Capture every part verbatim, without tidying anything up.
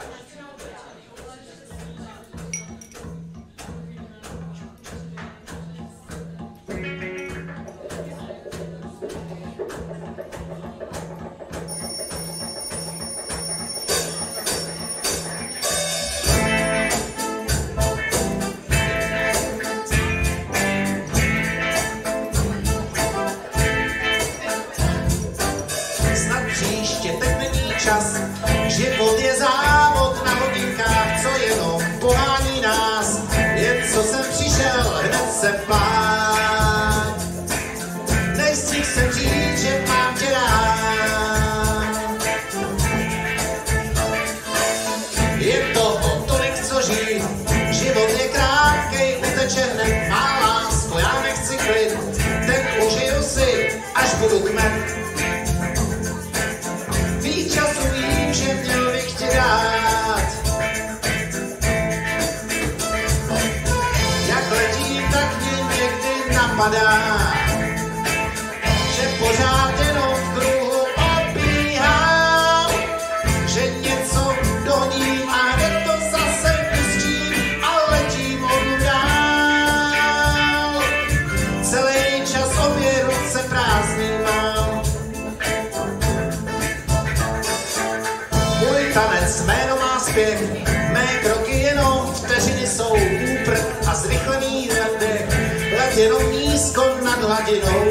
Čas. Život je závod na hodinkách, co jenom pohání nás. Jen co jsem přišel, hned se pát. Nestihl jsem říct, že mám tě rád. Je toho tolik, co žít. Život je krátkej, uteče hned. Má lásko, já nechci klid. Teď užiju si, až budu kmet. Že měl bych ti dát. Jak letím, tak mě někdy napadá, že pořád jenom v kruhu obíhám, že něco doním a hned to zase pustím a letím od dál. Celý čas obě ruce prázdný mám. Tanec jméno má zpěv, mé kroky jenom vteřiny jsou úprk a zrychlený nadech, let jenom nízko nad hladinou.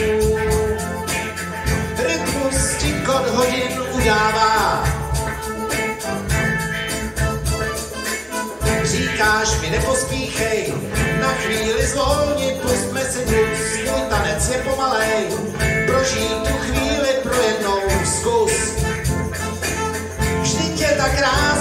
Rytmus ti kod hodin udává. Říkáš mi nepospíchej, na chvíli zvolni, pustme si plus, tvůj tanec je pomalej, prožij tu chvíli pro jednou zkus. Tak rád